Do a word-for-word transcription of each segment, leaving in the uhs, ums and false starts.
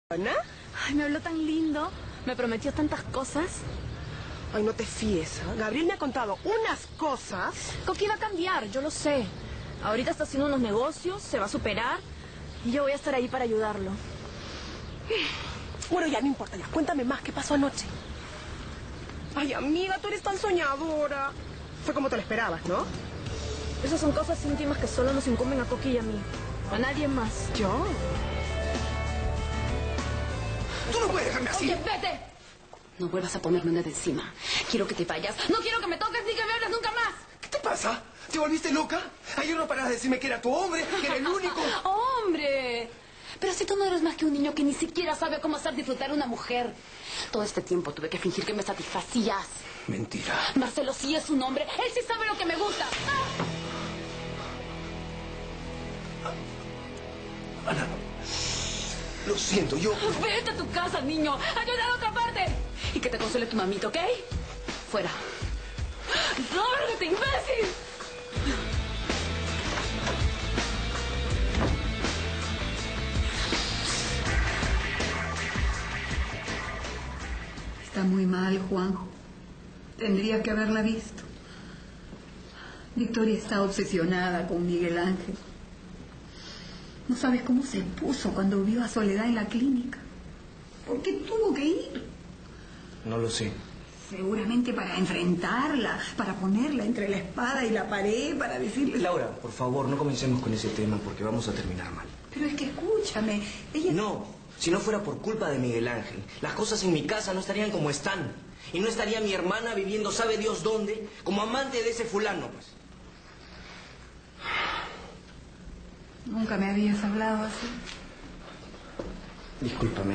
¿Ana? Ay, me habló tan lindo. Me prometió tantas cosas. Ay, no te fíes, ¿eh? Gabriel me ha contado unas cosas. Coqui va a cambiar, yo lo sé. Ahorita está haciendo unos negocios, se va a superar. Y yo voy a estar ahí para ayudarlo. Bueno, ya no importa, ya. Cuéntame más, ¿qué pasó anoche? Ay, amiga, tú eres tan soñadora. Fue como te lo esperabas, ¿no? Esas son cosas íntimas que solo nos incumben a Coqui y a mí. A nadie más. ¿Yo? ¡Tú no puedes dejarme así! Oye, vete. No vuelvas a ponerme una de encima. Quiero que te vayas. No quiero que me toques ni que me hables nunca más. ¿Qué te pasa? ¿Te volviste loca? Ayer no parabas de decirme que era tu hombre, que era el único. ¡Hombre! Pero si tú no eres más que un niño que ni siquiera sabe cómo hacer disfrutar a una mujer. Todo este tiempo tuve que fingir que me satisfacías. Mentira. Marcelo sí es un hombre. Él sí sabe lo que me gusta. ¡Ah! Ana, lo siento, yo... Vete a tu casa, niño. Ayuda a otra parte. Y que te consuele tu mamita, ¿ok? Fuera. ¡Lárgate, imbécil! Está muy mal, Juanjo. Tendría que haberla visto. Victoria está obsesionada con Miguel Ángel. No sabes cómo se puso cuando vio a Soledad en la clínica. ¿Por qué tuvo que ir? No lo sé. Seguramente para enfrentarla, para ponerla entre la espada y la pared, para decirle... Laura, por favor, no comencemos con ese tema porque vamos a terminar mal. Pero es que escúchame, ella... No, si no fuera por culpa de Miguel Ángel, las cosas en mi casa no estarían como están. Y no estaría mi hermana viviendo sabe Dios dónde, como amante de ese fulano, pues. Nunca me habías hablado así. Discúlpame.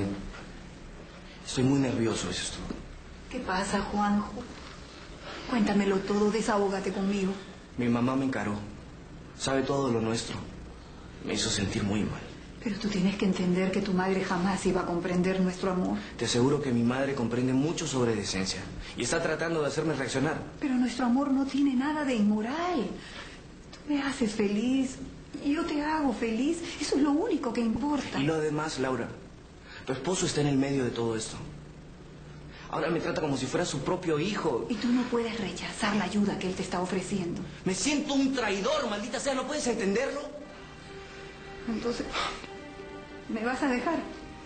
Estoy muy nervioso, eso es todo. ¿Qué pasa, Juanjo? Cuéntamelo todo, desahógate conmigo. Mi mamá me encaró. Sabe todo lo nuestro. Me hizo sentir muy mal. Pero tú tienes que entender que tu madre jamás iba a comprender nuestro amor. Te aseguro que mi madre comprende mucho sobre decencia y está tratando de hacerme reaccionar. Pero nuestro amor no tiene nada de inmoral. Tú me haces feliz y yo te hago feliz. Eso es lo único que importa. Y lo demás, Laura, tu esposo está en el medio de todo esto. Ahora me trata como si fuera su propio hijo. Y tú no puedes rechazar la ayuda que él te está ofreciendo. Me siento un traidor, maldita sea, ¿no puedes entenderlo? Entonces, ¿me vas a dejar?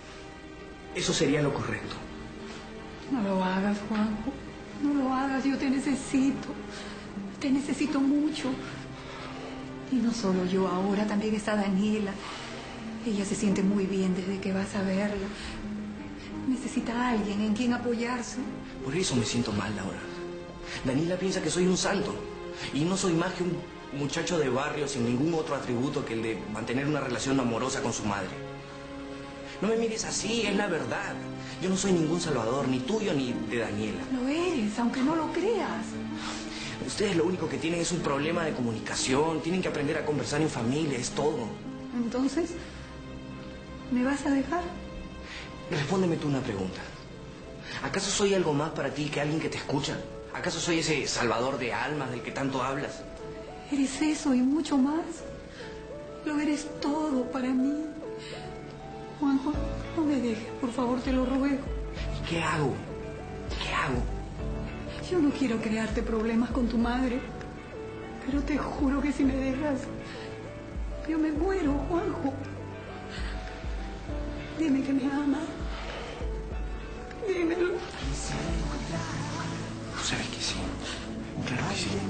Eso sería lo correcto. No lo hagas, Juanjo. No lo hagas, yo te necesito. Te necesito mucho. Y no solo yo ahora, también está Daniela. Ella se siente muy bien desde que vas a verla. Necesita a alguien en quien apoyarse. Por eso me siento mal, Laura. Daniela piensa que soy un santo. Y no soy más que un muchacho de barrio sin ningún otro atributo que el de mantener una relación amorosa con su madre. No me mires así, es la verdad. Yo no soy ningún salvador, ni tuyo ni de Daniela. Lo eres, aunque no lo creas. Ustedes lo único que tienen es un problema de comunicación. Tienen que aprender a conversar en familia, es todo. Entonces, ¿me vas a dejar? Respóndeme tú una pregunta. ¿Acaso soy algo más para ti que alguien que te escucha? ¿Acaso soy ese salvador de almas del que tanto hablas? Eres eso y mucho más. Lo eres todo para mí. Juanjo, no me dejes, por favor, te lo ruego. ¿Y qué hago? ¿Qué hago? Yo no quiero crearte problemas con tu madre, pero te juro que si me dejas, yo me muero, Juanjo. Dime que me amas. Dímelo. Tú sabes que sí. Claro que sí.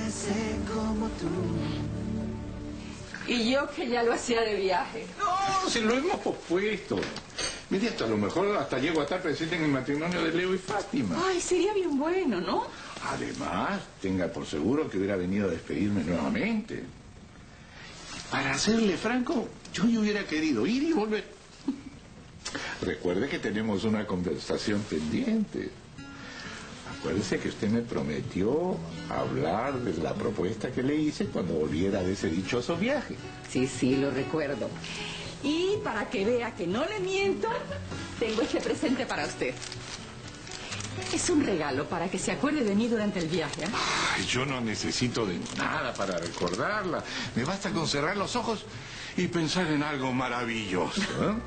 Y yo que ya lo hacía de viaje. No, si lo hemos pospuesto. Mire, esto a lo mejor hasta llego a estar presente en el matrimonio de Leo y Fátima. Ay, sería bien bueno, ¿no? Además, tenga por seguro que hubiera venido a despedirme nuevamente. Para serle franco, yo ya hubiera querido ir y volver. Recuerde que tenemos una conversación pendiente. Acuérdese que usted me prometió hablar de la propuesta que le hice cuando volviera de ese dichoso viaje. Sí, sí, lo recuerdo. Y para que vea que no le miento, tengo este presente para usted. Es un regalo para que se acuerde de mí durante el viaje, ¿eh? Ay, yo no necesito de nada para recordarla. Me basta con cerrar los ojos y pensar en algo maravilloso. ¿Eh?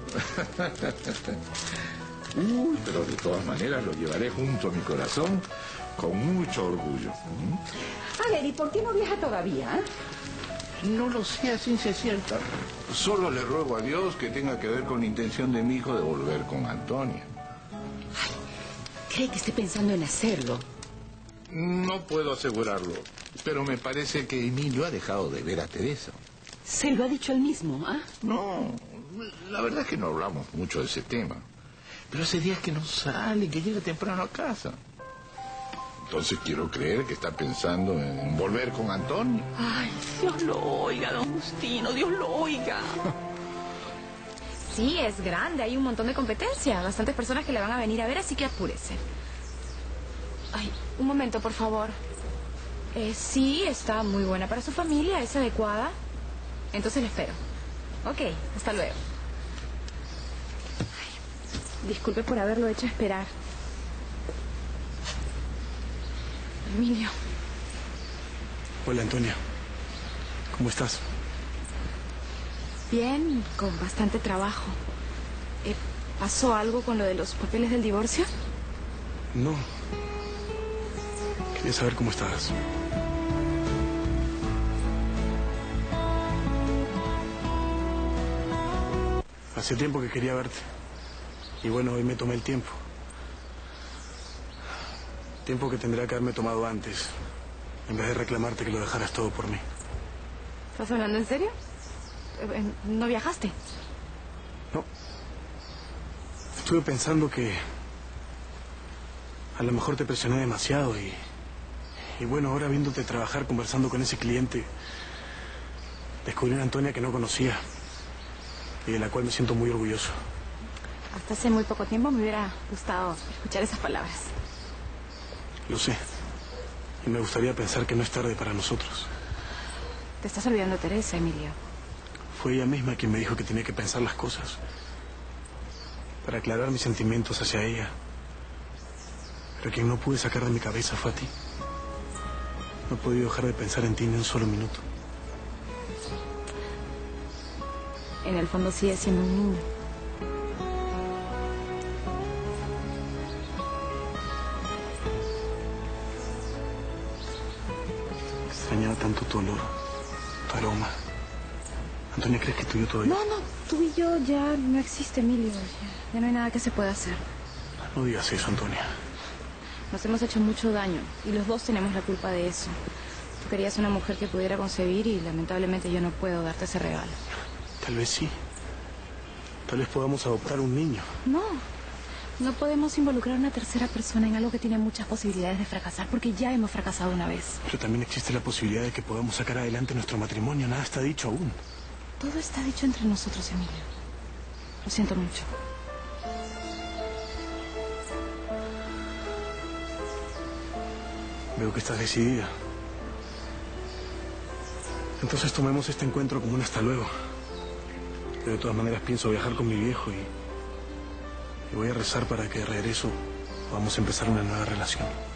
Uy, pero de todas maneras lo llevaré junto a mi corazón con mucho orgullo. ¿Mm? A ver, ¿y por qué no viaja todavía? ¿Eh? No lo sé a ciencia cierta. Solo le ruego a Dios que tenga que ver con la intención de mi hijo de volver con Antonia. Ay, ¿cree que esté pensando en hacerlo? No puedo asegurarlo, pero me parece que Emilio ha dejado de ver a Teresa. ¿Se lo ha dicho él mismo, ah? ¿eh? No, la verdad es que no hablamos mucho de ese tema. Pero hace días que no sale, que llega temprano a casa. Entonces quiero creer que está pensando en volver con Antonio. Ay, Dios lo oiga, don Justino, Dios lo oiga. Sí, es grande, hay un montón de competencia. Bastantes personas que la van a venir a ver, así que apúrese. Ay, un momento, por favor. Eh, sí, está muy buena para su familia, es adecuada. Entonces la espero. Ok, hasta luego. Ay, disculpe por haberlo hecho esperar. Emilio. Hola, Antonia. ¿Cómo estás? Bien, con bastante trabajo. Eh, ¿Pasó algo con lo de los papeles del divorcio? No. Quería saber cómo estabas. Hace tiempo que quería verte. Y bueno, hoy me tomé el tiempo. Tiempo que tendría que haberme tomado antes, en vez de reclamarte que lo dejaras todo por mí. ¿Estás hablando en serio? ¿No viajaste? No. Estuve pensando que a lo mejor te presioné demasiado y... Y bueno, ahora viéndote trabajar, conversando con ese cliente, descubrí una Antonia que no conocía y de la cual me siento muy orgulloso. Hasta hace muy poco tiempo me hubiera gustado escuchar esas palabras. Lo sé. Y me gustaría pensar que no es tarde para nosotros. Te estás olvidando de Teresa, Emilio. Fue ella misma quien me dijo que tenía que pensar las cosas para aclarar mis sentimientos hacia ella. Pero quien no pude sacar de mi cabeza fue a ti. No he podido dejar de pensar en ti ni un solo minuto. En el fondo sigue siendo un niño. Extrañaba tanto tu olor, tu aroma. Antonia, ¿crees que tú y yo todavía...? No, no, tú y yo ya no existe, Emilio. Ya, ya no hay nada que se pueda hacer. No digas eso, Antonia. Nos hemos hecho mucho daño y los dos tenemos la culpa de eso. Tú querías una mujer que pudiera concebir y lamentablemente yo no puedo darte ese regalo. Tal vez sí. Tal vez podamos adoptar un niño. No, no podemos involucrar a una tercera persona en algo que tiene muchas posibilidades de fracasar, porque ya hemos fracasado una vez. Pero también existe la posibilidad de que podamos sacar adelante nuestro matrimonio. Nada está dicho aún. Todo está dicho entre nosotros, Emilio. Lo siento mucho. Veo que estás decidida. Entonces tomemos este encuentro como un hasta luego. Yo de todas maneras pienso viajar con mi viejo y, y voy a rezar para que de regreso podamos empezar una nueva relación.